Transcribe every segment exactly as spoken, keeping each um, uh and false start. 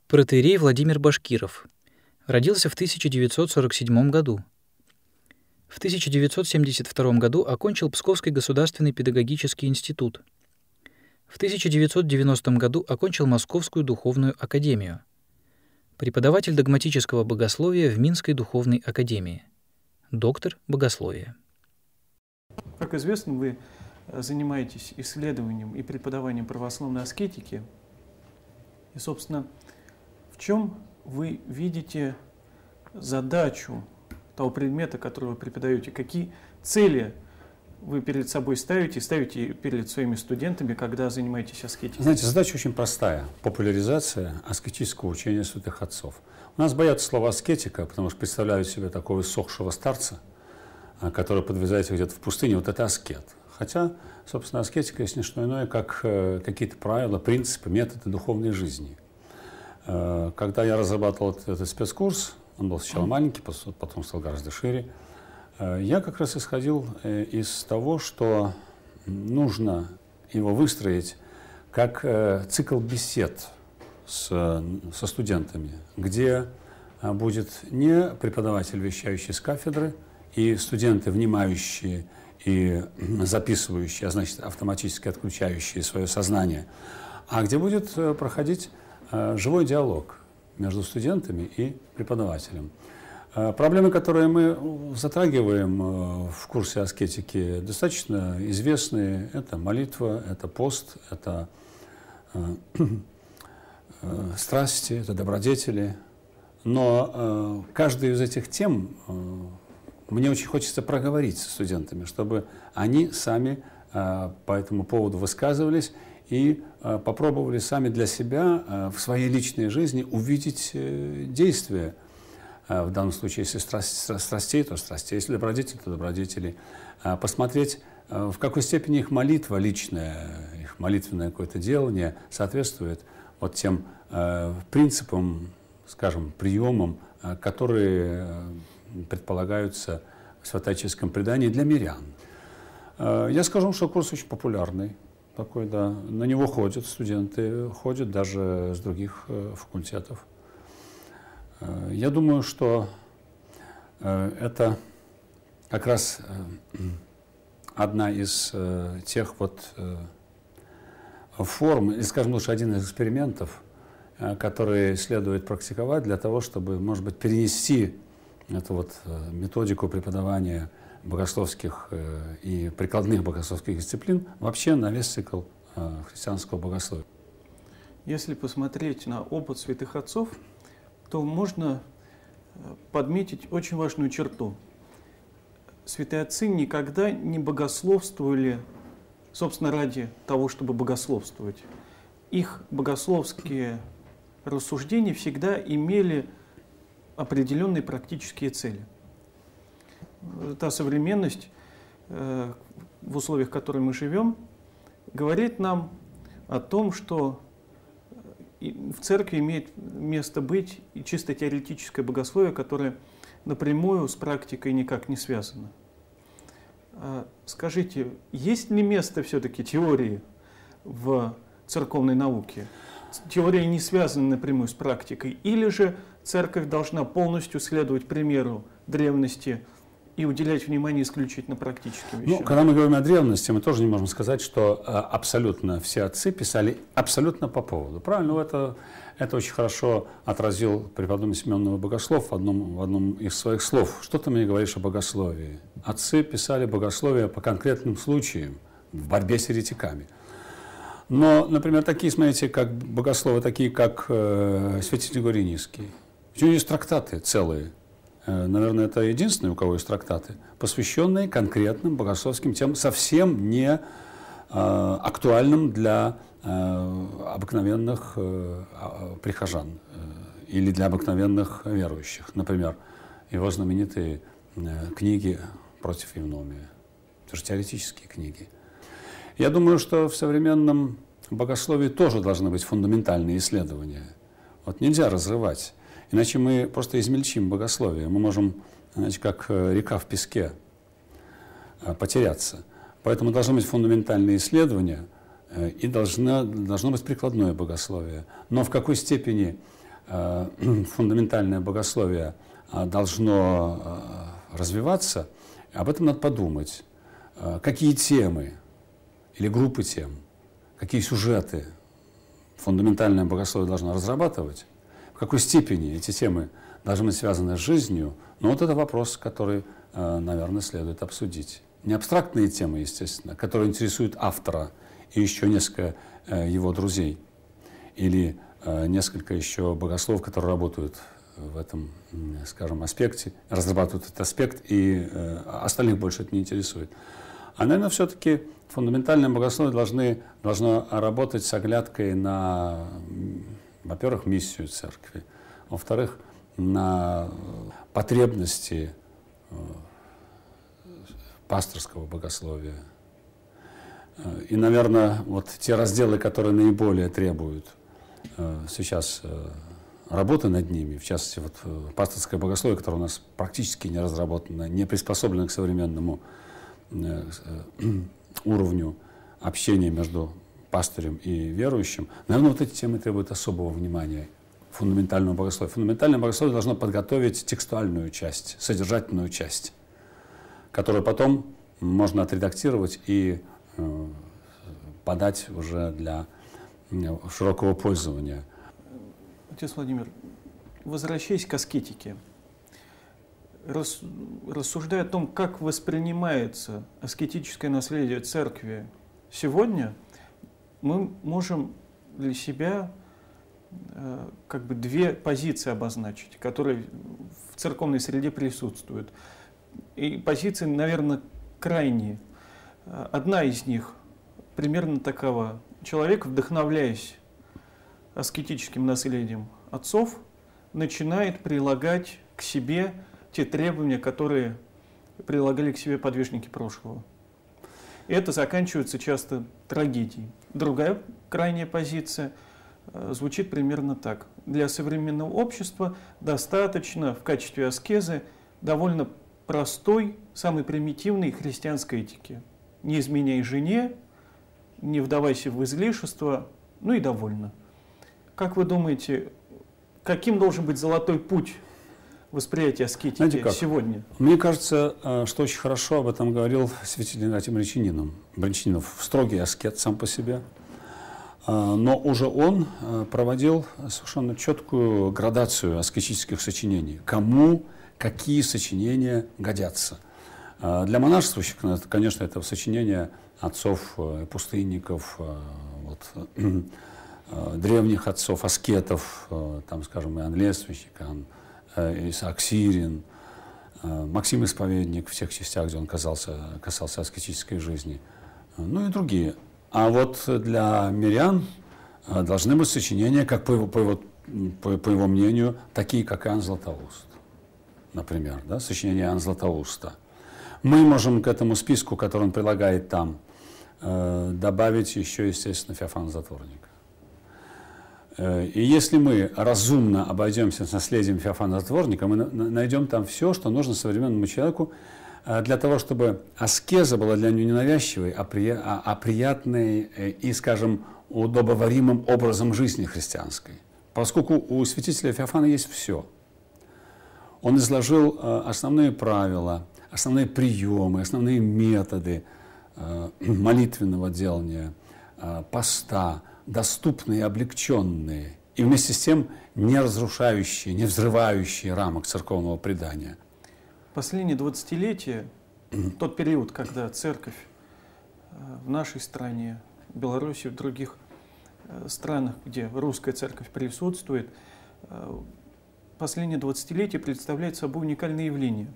Протоиерей Владимир Башкиров. Родился в тысяча девятьсот сорок седьмом году. В тысяча девятьсот семьдесят втором году окончил Псковский государственный педагогический институт. В тысяча девятьсот девяностом году окончил Московскую духовную академию. Преподаватель догматического богословия в Минской духовной академии. Доктор богословия. Как известно, вы занимаетесь исследованием и преподаванием православной аскетики. И, собственно, в чем вы видите задачу того предмета, который вы преподаете? Какие цели вы перед собой ставите, ставите перед своими студентами, когда занимаетесь аскетикой? Знаете, задача очень простая. Популяризация аскетического учения святых отцов. У нас боятся слова аскетика, потому что представляют себе такого иссохшего старца, который подвязается где-то в пустыне. Вот это аскет. Хотя, собственно, аскетика есть не что иное, как какие-то правила, принципы, методы духовной жизни. Когда я разрабатывал этот спецкурс, он был сначала маленький, потом стал гораздо шире, я как раз исходил из того, что нужно его выстроить как цикл бесед с, со студентами, где будет не преподаватель, вещающий с кафедры, и студенты, внимающие и записывающие, а значит автоматически отключающие свое сознание, а где будет проходить живой диалог между студентами и преподавателем. Проблемы, которые мы затрагиваем в курсе аскетики, достаточно известные. Это молитва, это пост, это страсти, это добродетели. Но каждую из этих тем мне очень хочется проговорить со студентами, чтобы они сами по этому поводу высказывались и попробовали сами для себя в своей личной жизни увидеть действия. В данном случае, если страсть, страстей, то страстей, если добродетель, то добродетели. Посмотреть, в какой степени их молитва личная, их молитвенное какое-то делание соответствует вот тем принципам, скажем, приемам, которые предполагаются в святоотеческом предании для мирян. Я скажу, что курс очень популярный. Такой, да. На него ходят студенты, ходят даже с других факультетов. Я думаю, что это как раз одна из тех вот форм, или, скажем лучше, один из экспериментов, которые следует практиковать для того, чтобы, может быть, перенести эту вот методику преподавания богословских и прикладных богословских дисциплин вообще на весь цикл христианского богословия. Если посмотреть на опыт святых отцов, то можно подметить очень важную черту. Святые отцы никогда не богословствовали, собственно, ради того, чтобы богословствовать. Их богословские рассуждения всегда имели определенные практические цели. Та современность, в условиях, в которой мы живем, говорит нам о том, что в церкви имеет место быть и чисто теоретическое богословие, которое напрямую с практикой никак не связано. Скажите, есть ли место все-таки теории в церковной науке? Теория не связана напрямую с практикой, или же церковь должна полностью следовать примеру древности и уделять внимание исключительно практическим вещам? Ну, когда мы говорим о древности, мы тоже не можем сказать, что а, абсолютно все отцы писали абсолютно по поводу. Правильно, ну, это, это очень хорошо отразил преподобный Симеон Новобогослов в одном, в одном из своих слов. Что ты мне говоришь о богословии? Отцы писали богословие по конкретным случаям, в борьбе с еретиками. Но, например, такие, смотрите, как богословы, такие как э, святитель Григорий Низкий. У него есть трактаты целые. Наверное, это единственные, у кого есть трактаты, посвященные конкретным богословским темам, совсем не э, актуальным для э, обыкновенных э, прихожан э, или для обыкновенных верующих. Например, его знаменитые э, книги против Евномия. Это же теоретические книги. Я думаю, что в современном богословии тоже должны быть фундаментальные исследования. Вот нельзя разрывать. Иначе мы просто измельчим богословие. Мы можем, знаете, как река в песке, потеряться. Поэтому должны быть фундаментальные исследования и должно, должно быть прикладное богословие. Но в какой степени фундаментальное богословие должно развиваться, об этом надо подумать. Какие темы или группы тем, какие сюжеты фундаментальное богословие должно разрабатывать, в какой степени эти темы должны быть связаны с жизнью, но вот это вопрос, который, наверное, следует обсудить. Не абстрактные темы, естественно, которые интересуют автора и еще несколько его друзей, или несколько еще богословов, которые работают в этом, скажем, аспекте, разрабатывают этот аспект, и остальных больше это не интересует. А, наверное, все-таки фундаментальное богословие должны, должно работать с оглядкой на, во-первых, миссию церкви, во-вторых, на потребности пасторского богословия. И, наверное, вот те разделы, которые наиболее требуют сейчас работы над ними, в частности, вот пасторское богословие, которое у нас практически не разработано, не приспособлено к современному уровню общения между пастырем и верующим, наверное, вот эти темы требуют особого внимания фундаментального богословия. Фундаментальное богословие должно подготовить текстуальную часть, содержательную часть, которую потом можно отредактировать и э, подать уже для э, широкого пользования. Отец Владимир, возвращаясь к аскетике, рас, рассуждая о том, как воспринимается аскетическое наследие церкви сегодня, мы можем для себя э, как бы две позиции обозначить, которые в церковной среде присутствуют. И позиции, наверное, крайние. Одна из них примерно такова. Человек, вдохновляясь аскетическим наследием отцов, начинает прилагать к себе те требования, которые прилагали к себе подвижники прошлого. И это заканчивается часто трагедией. Другая крайняя позиция звучит примерно так. Для современного общества достаточно в качестве аскезы довольно простой, самой примитивной христианской этики. Не изменяй жене, не вдавайся в излишество, ну и довольно. Как вы думаете, каким должен быть золотой путь восприятия аскетики сегодня? Мне кажется, что очень хорошо об этом говорил святитель Игнатий Брянчанинов. Брянчанинов строгий аскет сам по себе, но уже он проводил совершенно четкую градацию аскетических сочинений. Кому какие сочинения годятся. Для монашествующих, конечно, это сочинения отцов, пустынников, вот, древних отцов, аскетов, там, скажем, Иоанн Лествичник, Исаак Сирин, Максим Исповедник в тех частях, где он касался, касался аскетической жизни, ну и другие. А вот для мирян должны быть сочинения, как по его, по его, по, по его мнению, такие, как Иоанн Златоуст. Например, да, сочинение Иоанна Златоуста. Мы можем к этому списку, который он прилагает там, э, добавить еще, естественно, Феофана Затворника. Э, и если мы разумно обойдемся с наследием Феофана Затворника, мы на найдем там все, что нужно современному человеку э, для того, чтобы аскеза была для него не навязчивой, а, при, а, а приятной э, и, скажем, удобоваримым образом жизни христианской. Поскольку у святителя Феофана есть все. Он изложил э, основные правила, основные приемы, основные методы э, молитвенного делания, э, поста, доступные, облегченные и вместе с тем не разрушающие, не взрывающие рамок церковного предания. Последние двадцатилетия, тот период, когда церковь э, в нашей стране, в Беларуси, в других э, странах, где русская церковь присутствует, э, последнее двадцатилетие представляет собой уникальное явление.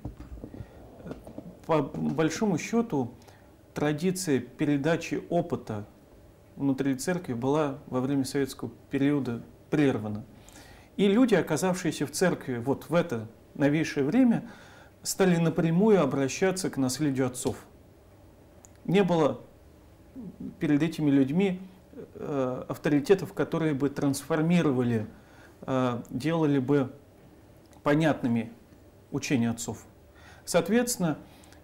По большому счету, традиция передачи опыта внутри церкви была во время советского периода прервана. И люди, оказавшиеся в церкви вот в это новейшее время, стали напрямую обращаться к наследию отцов. Не было перед этими людьми э, авторитетов, которые бы трансформировали, э, делали бы понятными учения отцов. Соответственно,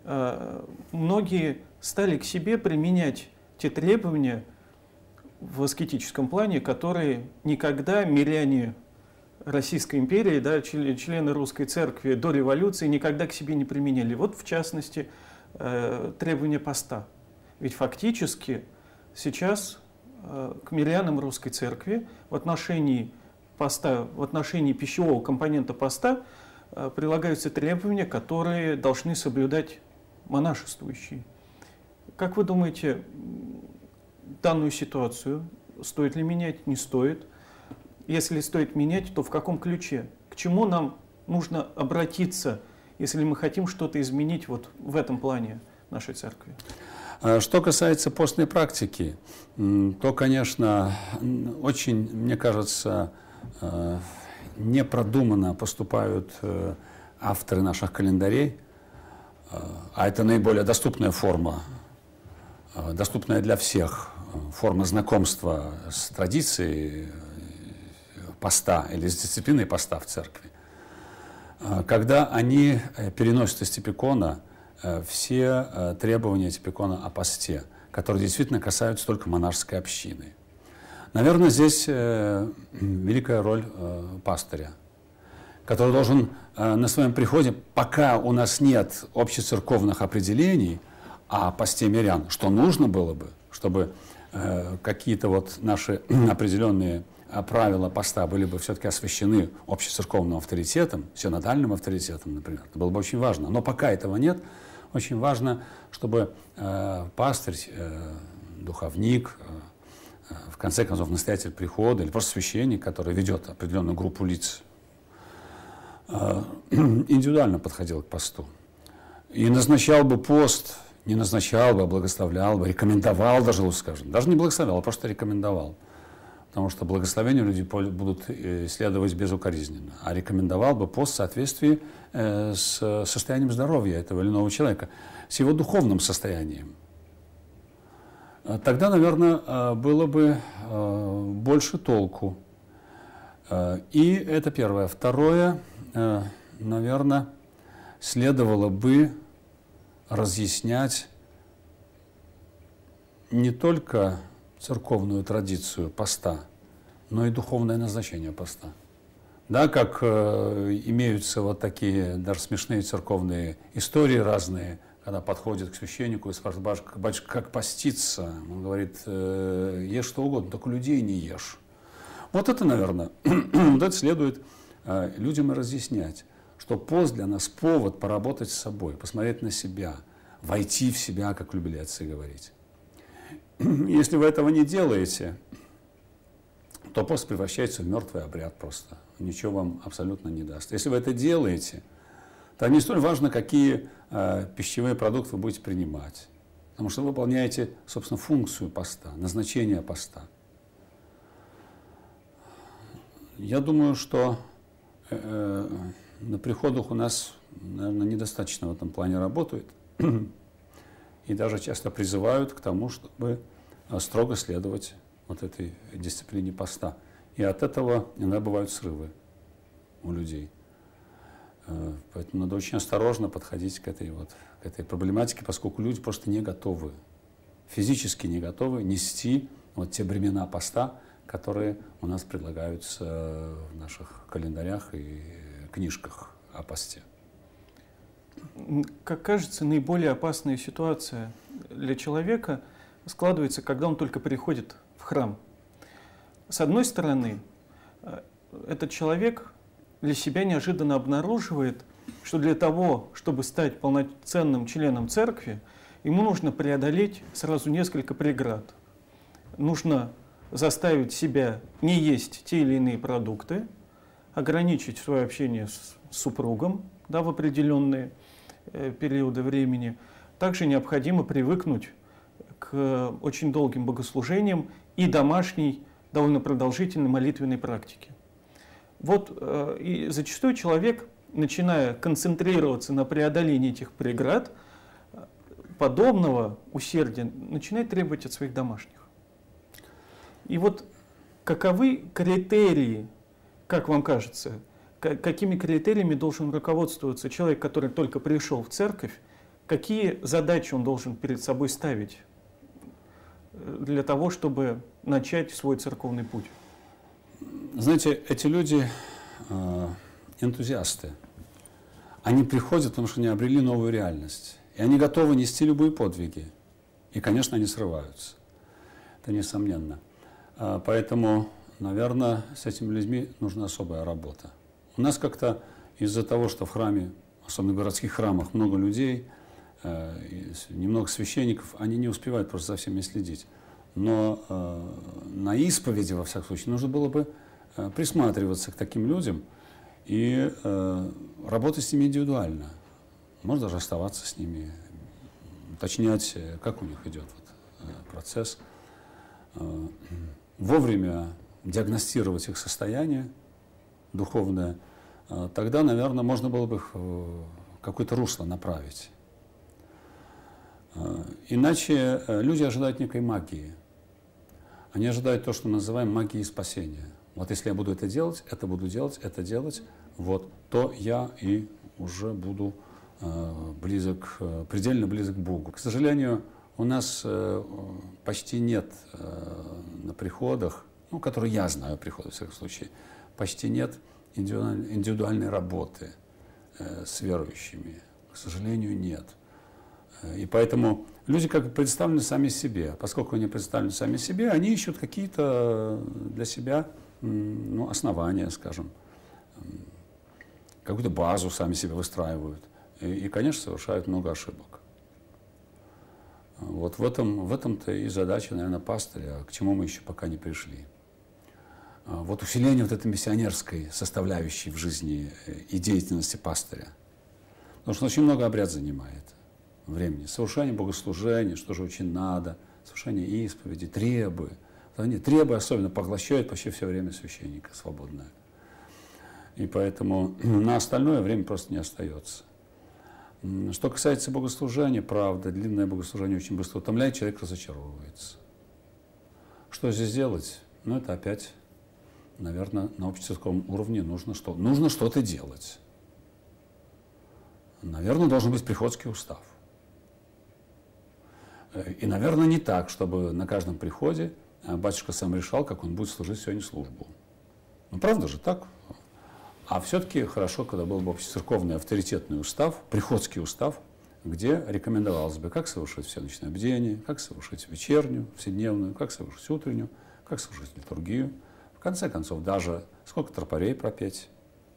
многие стали к себе применять те требования в аскетическом плане, которые никогда миряне Российской империи, да, члены русской церкви до революции никогда к себе не применяли. Вот, в частности, требования поста. Ведь фактически сейчас к мирянам русской церкви в отношении поста, в отношении пищевого компонента поста прилагаются требования, которые должны соблюдать монашествующие. Как вы думаете, данную ситуацию стоит ли менять, не стоит? Если стоит менять, то в каком ключе? К чему нам нужно обратиться, если мы хотим что-то изменить вот в этом плане нашей церкви? Что касается постной практики, то, конечно, очень, мне кажется, непродуманно поступают авторы наших календарей, а это наиболее доступная форма, доступная для всех, форма знакомства с традицией поста или с дисциплиной поста в церкви. Когда они переносят из типикона все требования типикона о посте, которые действительно касаются только монашеской общины. Наверное, здесь великая роль пастыря, который должен на своем приходе, пока у нас нет общецерковных определений о посте мирян, что нужно было бы, чтобы какие-то вот наши определенные правила поста были бы все-таки освящены общецерковным авторитетом, синодальным авторитетом, например. Это было бы очень важно. Но пока этого нет, очень важно, чтобы э, пастырь, э, духовник, э, в конце концов настоятель прихода или просто священник, который ведет определенную группу лиц, э, индивидуально подходил к посту. И назначал бы пост, не назначал бы, а благословлял бы, рекомендовал даже, лучше скажем. Даже не благословлял, а просто рекомендовал. Потому что благословения люди будут следовать безукоризненно. А рекомендовал бы пост в соответствии с состоянием здоровья этого или иного человека, с его духовным состоянием. Тогда, наверное, было бы больше толку. И это первое. Второе, наверное, следовало бы разъяснять не только церковную традицию поста, но и духовное назначение поста. Да, как э, имеются вот такие даже смешные церковные истории разные, когда подходит к священнику и спрашивает: батюшка, батюшка, как поститься? Он говорит: э, ешь что угодно, только людей не ешь. Вот это, наверное, вот это следует э, людям и разъяснять, что пост для нас повод поработать с собой, посмотреть на себя, войти в себя, как любили отцы говорить. Если вы этого не делаете, то пост превращается в мертвый обряд просто. Ничего вам абсолютно не даст. Если вы это делаете, то не столь важно, какие э, пищевые продукты вы будете принимать. Потому что вы выполняете, собственно, функцию поста, назначение поста. Я думаю, что э, на приходах у нас, наверное, недостаточно в этом плане работают. И даже часто призывают к тому, чтобы строго следовать вот этой дисциплине поста. И от этого иногда бывают срывы у людей. Поэтому надо очень осторожно подходить к этой, вот, к этой проблематике, поскольку люди просто не готовы, физически не готовы нести вот те бремена поста, которые у нас предлагаются в наших календарях и книжках о посте. Как кажется, наиболее опасная ситуация для человека складывается, когда он только приходит в храм. С одной стороны, этот человек для себя неожиданно обнаруживает, что для того, чтобы стать полноценным членом церкви, ему нужно преодолеть сразу несколько преград. Нужно заставить себя не есть те или иные продукты, ограничить свое общение с супругом, да, в определенные периоды времени. Также необходимо привыкнуть к очень долгим богослужениям и домашней, довольно продолжительной молитвенной практике. Вот и зачастую человек, начиная концентрироваться на преодолении этих преград, подобного усердия начинает требовать от своих домашних. И вот каковы критерии, как вам кажется, какими критериями должен руководствоваться человек, который только пришел в церковь, какие задачи он должен перед собой ставить для того, чтобы начать свой церковный путь? Знаете, эти люди э, энтузиасты. Они приходят, потому что они обрели новую реальность. И они готовы нести любые подвиги. И, конечно, они срываются. Это несомненно. Э, поэтому, наверное, с этими людьми нужна особая работа. У нас как-то из-за того, что в храме, особенно в городских храмах, много людей, э, немного священников, они не успевают просто за всеми следить. Но э, на исповеди, во всяком случае, нужно было бы э, присматриваться к таким людям и э, работать с ними индивидуально. Можно даже оставаться с ними, уточнять, как у них идет вот, э, процесс, э, вовремя диагностировать их состояние духовное. Э, тогда, наверное, можно было бы их в какое-то русло направить. Э, иначе э, люди ожидают некой магии. Они ожидают то, что мы называем магией спасения. Вот если я буду это делать, это буду делать, это делать, вот, то я и уже буду э, близок, э, предельно близок к Богу. К сожалению, у нас э, почти нет э, на приходах, ну, которые я знаю, приходы, в всяком случае, почти нет индивидуальной, индивидуальной работы э, с верующими. К сожалению, нет. И поэтому люди как бы представлены сами себе. Поскольку они представлены сами себе, они ищут какие-то для себя ну, основания, скажем, какую-то базу сами себе выстраивают. И, и, конечно, совершают много ошибок. Вот в этом, в этом-то и задача, наверное, пастыря, к чему мы еще пока не пришли. Вот усиление вот этой миссионерской составляющей в жизни и деятельности пастыря. Потому что он очень много обряд занимает времени. Совершение богослужения, что же очень надо, совершение исповеди, требы. Они, требы особенно поглощают почти все время священника свободное. И поэтому на остальное время просто не остается. Что касается богослужения, правда, длинное богослужение очень быстро утомляет, человек разочаровывается. Что здесь делать? Ну, это опять, наверное, на общецерковном уровне нужно что? Нужно что-то делать. Наверное, должен быть приходский устав. И, наверное, не так, чтобы на каждом приходе батюшка сам решал, как он будет служить сегодня службу. Ну, правда же так? А все-таки хорошо, когда был бы общецерковный авторитетный устав, приходский устав, где рекомендовалось бы, как совершить всеночное бдение, как совершить вечернюю, вседневную, как совершить утреннюю, как совершить литургию. В конце концов, даже сколько тропарей пропеть.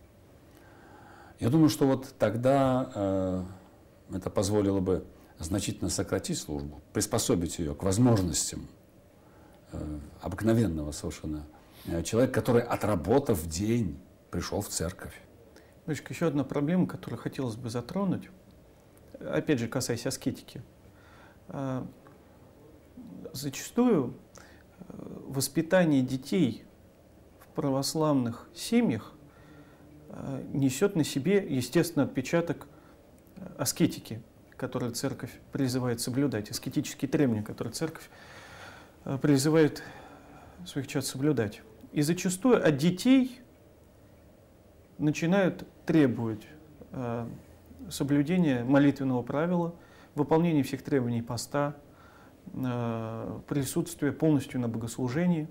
Я думаю, что вот тогда э, это позволило бы значительно сократить службу, приспособить ее к возможностям э, обыкновенного совершенно э, человека, который, отработав день, пришел в церковь. Дочка, еще одна проблема, которую хотелось бы затронуть, опять же, касаясь аскетики. Э, зачастую воспитание детей в православных семьях э, несет на себе, естественно, отпечаток аскетики, которые церковь призывает соблюдать, аскетические требования, которые церковь призывает своих чад соблюдать. И зачастую от детей начинают требовать э, соблюдения молитвенного правила, выполнения всех требований поста, э, присутствия полностью на богослужении.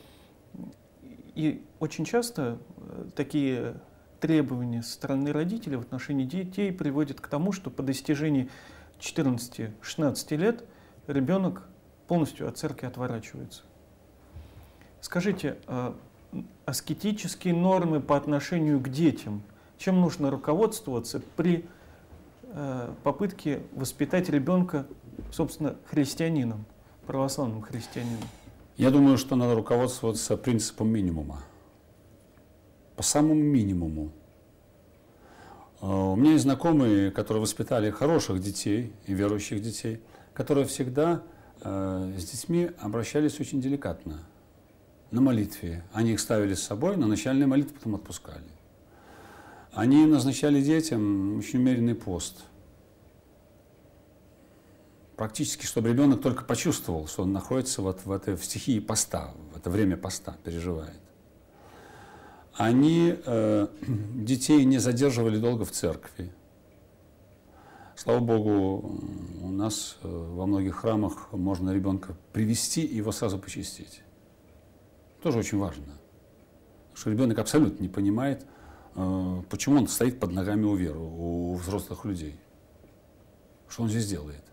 И очень часто такие требования со стороны родителей в отношении детей приводят к тому, что по достижении четырнадцати-шестнадцати лет ребенок полностью от церкви отворачивается. Скажите, аскетические нормы по отношению к детям, чем нужно руководствоваться при попытке воспитать ребенка, собственно, христианином, православным христианином? Я думаю, что надо руководствоваться принципом минимума. По самому минимуму. У меня есть знакомые, которые воспитали хороших детей и верующих детей, которые всегда э, с детьми обращались очень деликатно, на молитве. Они их ставили с собой на начальной молитве, потом отпускали. Они назначали детям очень умеренный пост. Практически, чтобы ребенок только почувствовал, что он находится вот в этой в стихии поста, в это время поста, переживает. Они э, детей не задерживали долго в церкви. Слава Богу, у нас э, во многих храмах можно ребенка привести и его сразу почистить. Тоже очень важно. Потому что ребенок абсолютно не понимает, почему он стоит под ногами у веры, у взрослых людей? Что он здесь делает?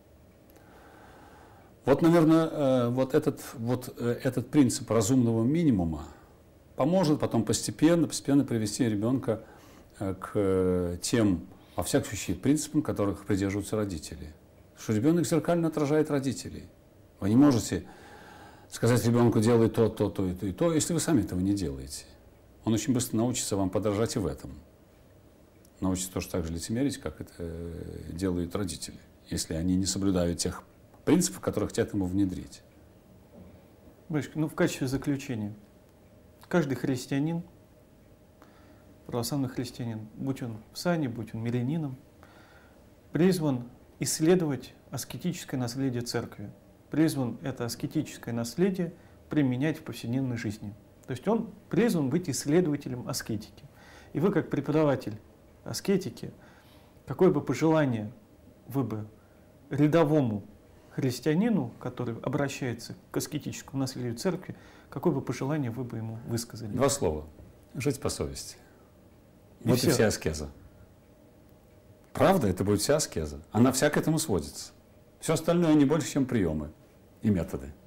Вот, наверное, вот этот, вот этот принцип разумного минимума поможет потом постепенно, постепенно привести ребенка к тем, во всяком случае, принципам, которых придерживаются родители. Что ребенок зеркально отражает родителей. Вы не можете сказать ребенку: делай то, то, то и то, и то, если вы сами этого не делаете. Он очень быстро научится вам подражать и в этом. Научится тоже так же лицемерить, как это делают родители, если они не соблюдают тех принципов, которые хотят ему внедрить. Батюшка, ну в качестве заключения. Каждый христианин, православный христианин, будь он в сане, будь он мирянином, призван исследовать аскетическое наследие церкви. Призван это аскетическое наследие применять в повседневной жизни. То есть он призван быть исследователем аскетики. И вы, как преподаватель аскетики, какое бы пожелание вы бы рядовому христианину, который обращается к аскетическому наследию церкви, какое бы пожелание вы бы ему высказали? Два слова. Жить по совести. И вот все. и вся аскеза. Правда, это будет вся аскеза. Она вся к этому сводится. Все остальное не больше, чем приемы и методы.